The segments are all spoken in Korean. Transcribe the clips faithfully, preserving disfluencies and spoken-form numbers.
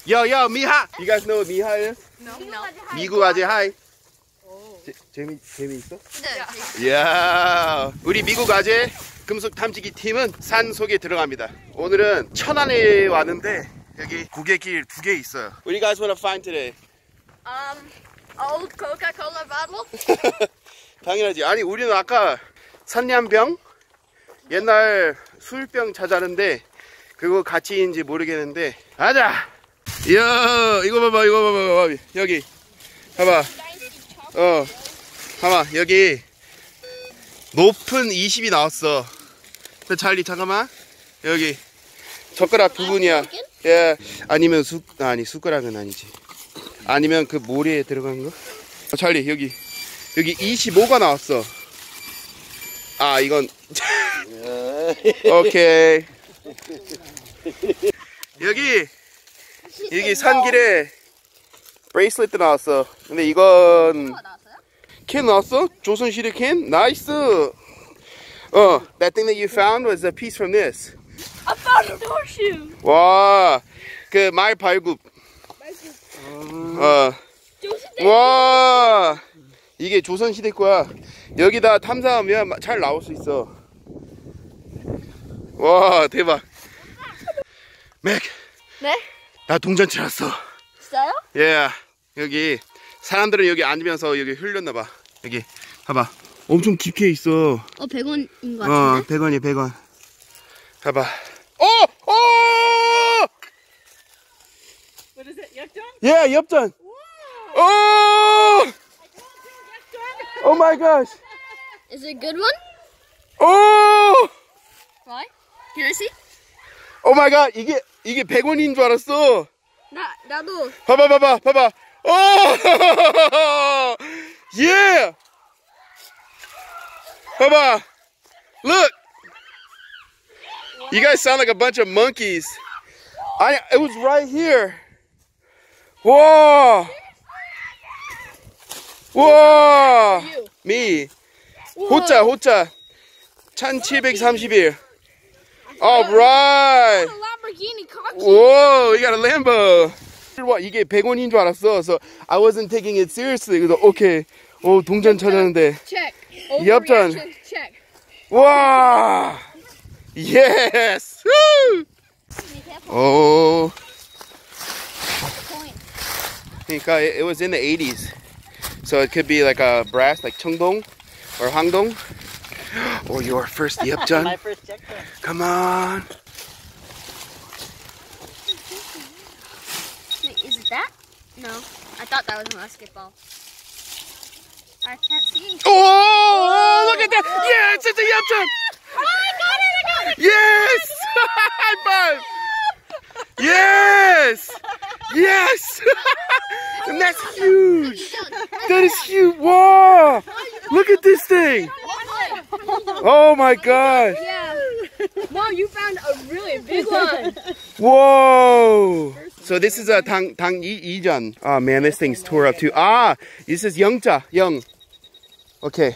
Yo, yo, Miha. You guys know what Miha is? No. No. 미국 아재 하이. 제, 재미 재미있어? 네. 야, 우리 미국 아재 금속 탐지기 팀은 산 속에 들어갑니다. 오늘은 천안에 왔는데 여기 고개길 두 개 있어요. What do you guys want to find today? Um, old Coca-Cola bottle. 당연하지. 아니 우리는 아까 산량병 옛날 술병 찾았는데 그거 가치인지 모르겠는데 가자. 이야 이거 봐봐 이거 봐봐 봐봐 여기 봐봐 어 봐봐 여기 높은 이십이 나왔어. 찰리 잠깐만 여기 젓가락 부분이야. 예 아니면 숟 아니 숟가락은 아니지. 아니면 그 모래에 들어간 거. 어, 찰리 여기 여기 이십오가 나왔어. 아 이건 오케이 여기 여기 산길에 브레이슬릿도 나왔어. 근데 이건 캔 나왔어? 조선시대 캔? 나이스. 어, that thing that you found was a piece from this. I found a horseshoe. 와, 그 말 발굽. 어, 와, 이게 조선시대 거야. 여기다 탐사하면 잘 나올 수 있어. 와, 대박. 맥. 네? 나 동전 찾았어. 진짜요? 예. Yeah. 여기 사람들은 여기 앉으면서 여기 흘렸나 봐. 여기 봐봐. 엄청 깊게 있어. 어, 백 원인 것 같은데? 어, 백 원이 백 원. 봐봐. 어! 어! What is it? 엽전? 예, 엽전. 어! Oh my gosh. Is it a good one? 어! Why? Can I see? Oh my god. 이게 이게 백 원인 줄 알았어. 나, 나도. 봐봐 봐봐 봐봐. 어! 예! 봐봐. Look. You guys sound like a bunch of monkeys. I it was right here. 와. 와. Me. 호자 호자. 천칠백삼십일. Alright. Lamborghini cocky. Whoa, you got a Lambo. 이게 백 원인 줄 알았어. So I wasn't taking it seriously. 그래서 오케이. 오, 동전 찾았는데. Check. 엽전. Check. 와. Yes. 오. 그러니까 it, it was in the eighties. So it could be like a brass like 청동 or 항동. Or your first 엽전. My first checkpoint. Come on. Wait, is it that? No. I thought that was a basketball. I can't see. Oh, look at that. Yes, it's a 엽전. Oh, I got it, I got it. Yes. High five. Yes. Yes. And that's huge. That is huge. Whoa. Look at this thing. Oh my gosh. Yeah. Mom, you found a really big one. Whoa. So this is a 당, 당 이, 이전. Oh man, this thing's tore up too. Ah, this is 영자, 영. Okay.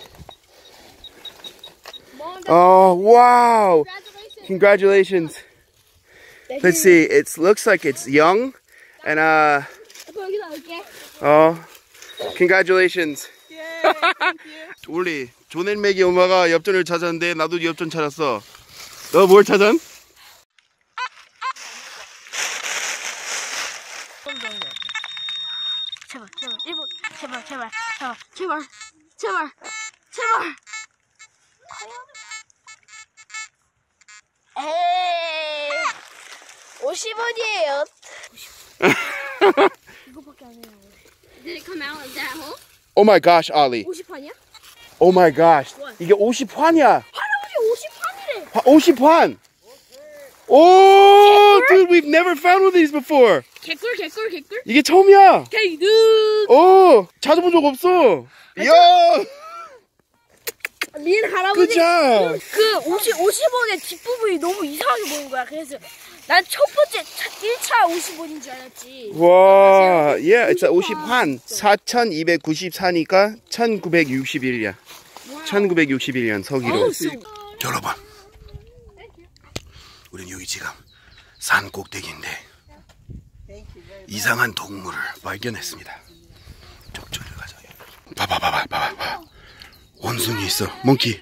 Oh, wow. Congratulations. Let's see. It looks like it's young. And uh, oh, congratulations. 원래 존앤맥이 엄마가 엽전을 찾았는데 나도 엽전 찾았어. 너 뭘 찾았? 제발, 제발, 일본, 제발, 제발, 제발, 제발, 제발, 제발. 에이, 오십 원이에요. 이거밖에 안 해요. Did it come out of that hole? Oh my gosh, Ali. 오십 판이야? Oh my gosh. What? 이게 오십 환이야. 할아버지 오십 판이래. 오십 환. Oh, dude, we've never found one of these before. 개꿀, 개꿀, 개꿀. 이게 처음이야. 개꿀. 오, 찾아본 적 없어. 이야. 린 할아버지 그죠? 그 오십, 오십 원의 뒷부분이 너무 이상하게 보이는 거야. 그래서 난 첫 번째 일 차 오십 원인 줄 알았지. 와, yeah, it's 오십 환. 사천이백구십사니까 천구백육십일 년. 천구백육십일 년 서기로. 여러분, 우린 여기 지금 산 꼭대기인데 이상한 동물을 발견했습니다. 적절히 가자. 봐봐 봐봐 봐봐 봐봐. 원숭이 있어. 몽키.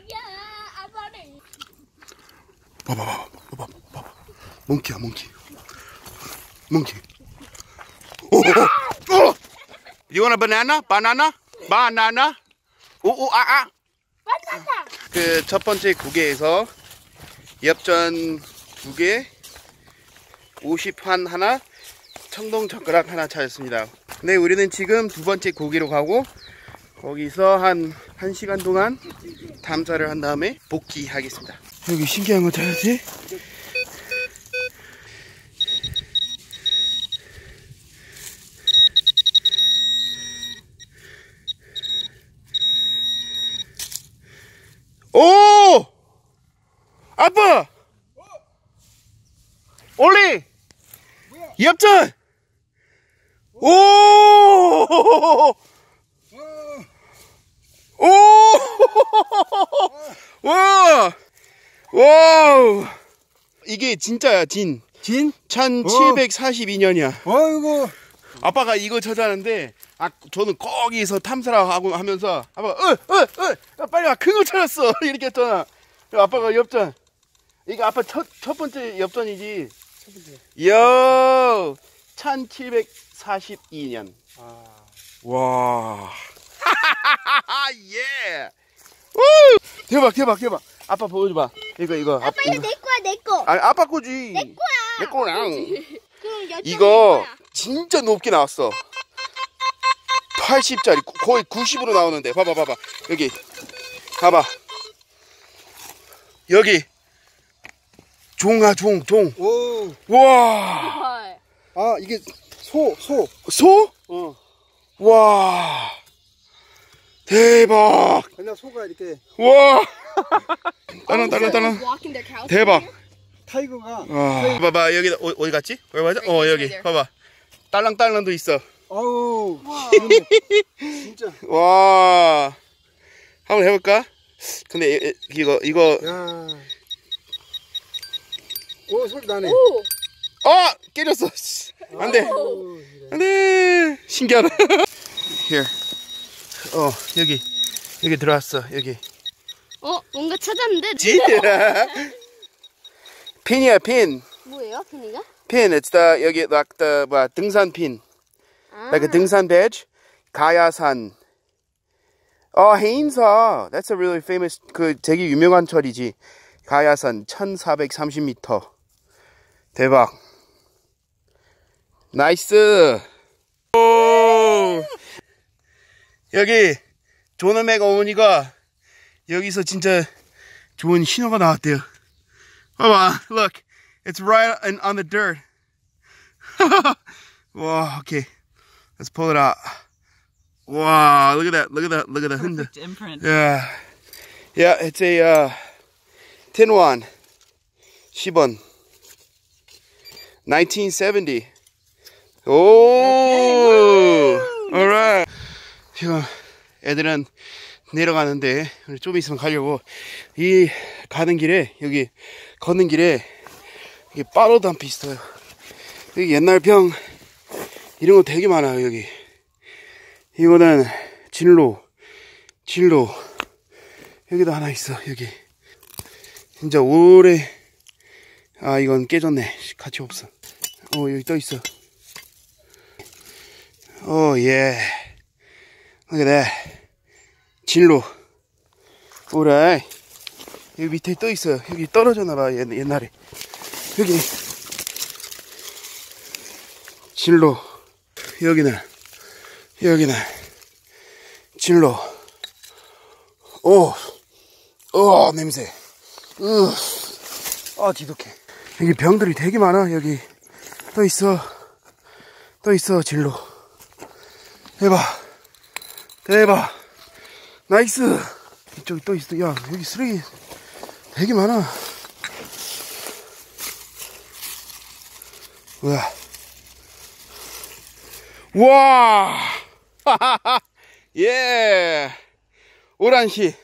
봐봐 봐봐 봐봐 봐봐. 몽키야 몽키. 몽키. 오, 오, 오. You want a banana? Banana? Banana? 오오 아아. 그 첫 번째 구개에서 엽전 두 개, 오십판 하나, 청동 젓가락 하나 찾았습니다. 네, 우리는 지금 두 번째 고기로 가고 거기서 한 한 시간 동안 탐사를 한 다음에 복귀하겠습니다. 여기 신기한 거 찾았지? 오! 아빠! 올리! 엽전! 오! 오! 와! 와우! 이게 진짜야, 진. 진? 천칠백사십이 년이야. 어이구. 아빠가 이거 찾았는데, 아, 저는 거기서 탐사를 하고 하면서, 아빠가, 어, 어, 어, 빨리 와, 큰 거 찾았어. 이렇게 했잖아. 아빠가 엽전. 이거 아빠 첫, 첫 번째 엽전이지. 첫 번째. 이야, 천칠백사십이 년. 아. 와. 예. 우! 대박, 대박, 대박. 아빠 보여줘봐. 이거, 이거. 아빠 이거 내 거야 내 거. 아니, 아빠 거지. 내 거야. 내 거랑. 그럼 엽전 이거 내 거야. 진짜 높게 나왔어. 팔십짜리 거의 구십으로 나오는데 봐봐 봐봐 여기 봐봐 여기 종아 종 종. 오. 와. 아, 이게 소, 소. 소? 어. 와. 대박. 그냥 소가 이렇게 와. 딸랑 딸랑 딸랑. 대박. 타이거가. 와. 봐봐 여기 어, 어디 갔지? 어디 가자? 어 여기 봐봐. 딸랑 딸랑도 있어. 아우. 진짜. 와. 한번 해볼까? 근데 이- 이- 이거 이거 야. 오, 소리 나네. 오. 어! 깨졌어. 안돼. 아우, 이래. 안돼. 신기하다. Here. 어 여기 여기 들어왔어 여기. 어 뭔가 찾았는데. 지? 핀이야 핀. 뭐예요, 핀이가? 핀. It's the 여기 like the 뭐야 등산 핀. 아. Like a 등산 badge. 가야산. 어 해인사. That's a really famous 그 되게 유명한 철이지. 가야산 천사백삼십 미터. 대박. 나이스. 오. 여기 조너맥 어머니가 여기서 진짜 좋은 신호가 나왔대요. 봐봐, look, it's right on, on the dirt. 와, okay, let's pull it out. Wow, look at that, look at that, look at the 흔들. Perfect imprint. Yeah, yeah, it's a uh, tin one, 십 원, nineteen seventy. 오, alright. 지금 애들은 내려가는데 좀 있으면 가려고. 이 가는 길에 여기 걷는 길에 이게 빠로담피 있어요. 여기 옛날 병 이런 거 되게 많아요. 여기 이거는 진로 진로 여기도 하나 있어. 여기 진짜 오래. 아 이건 깨졌네. 가치 없어. 어 여기 떠 있어. 오 예. Look at that. 진로. 오라이. 여기 밑에 떠 있어요. 여기 떨어졌나봐. 옛날에. 여기. 진로. 여기는. 여기는. 진로. 오. 오, 냄새. 으. 아, 지독해. 여기 병들이 되게 많아. 여기. 떠 있어. 떠 있어, 진로. 대박. 대박. 나이스. 이쪽에 또 있어. 야, 여기 쓰레기 되게 많아. 우와. 우와. 예. 오란시.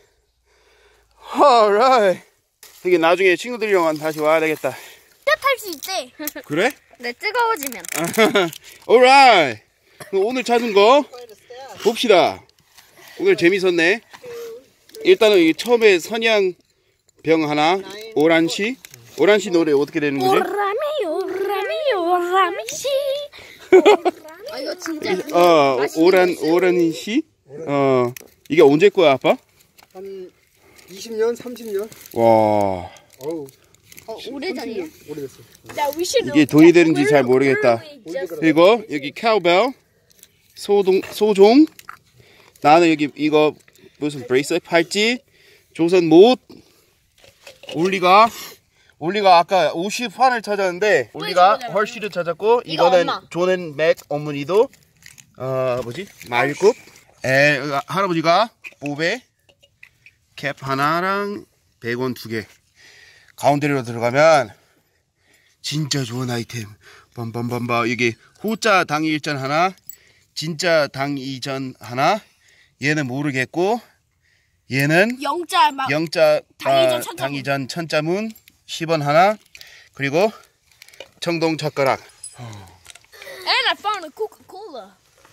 alright. 이게 나중에 친구들이랑 다시 와야 되겠다. 탈 수 있대. 그래? 네, 뜨거워지면. alright. 오늘 찾은 거 봅시다. 오늘 재밌었네. 일단은 이 처음에 선양병 하나, 오란시. 오란시 노래 어떻게 되는 거지? 오라미, 오라미, 오라미씨. 아, 이거 진짜. 어, 오란, 오란시? 어, 이게 언제 거야, 아빠? 한 이십 년, 삼십 년? 와. 어우, 어, 오래전이에요? 오래됐어. 이게 돈이 되는지 잘 모르겠다. 그리고 여기 카우벨, 소동, 소종. 나는 여기 이거 무슨 브레이슬, 팔찌, 조선 못. 올리가, 올리가 아까 오십 환을 찾았는데 올리가 헐시를 찾았고 이거는 존 맥 어머니도 어 뭐지 말굽. 에 할아버지가 보베 캡 하나랑 백 원 두 개. 가운데로 들어가면 진짜 좋은 아이템. 빰빰빰빰. 여기 호자 당일전 하나, 진짜 당이전 하나. 얘는 모르겠고 얘는 영자 막. 영자 당이전 아, 천자문. 당이전 천자문 십 원 하나. 그리고 청동 젓가락. And I found a Coca-Cola.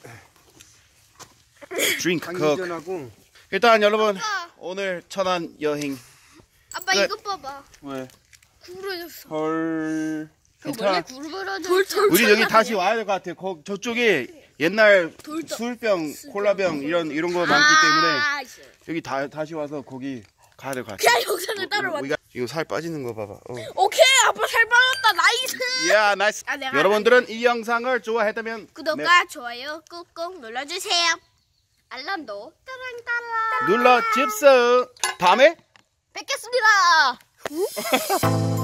드링크 콕. 강의전하고 일단 여러분 오늘 천안 여행 아빠 끝. 이거 봐봐. 왜? 구부러졌어. 헐. 원래 괜찮아. 구부러졌어. 우리 여기 다시 와야 될 것 같아. 거, 저쪽에 옛날 술병, 콜라병 이런 이런 거 많기 때문에 아, 여기 다 다시 와서 거기 가야 될 것 같아. 그냥 영상을 따로 왔. 우리가 이거 살 빠지는 거 봐봐. 어. 오케이, 아빠 살 빠졌다. 나이스. 야, 나이스. 아, 내가 여러분들은 이 영상을 좋아했다면 구독과 좋아요 꾹꾹 눌러주세요. 알람도 따랑따랑 눌러 줍소. 다음에 뵙겠습니다.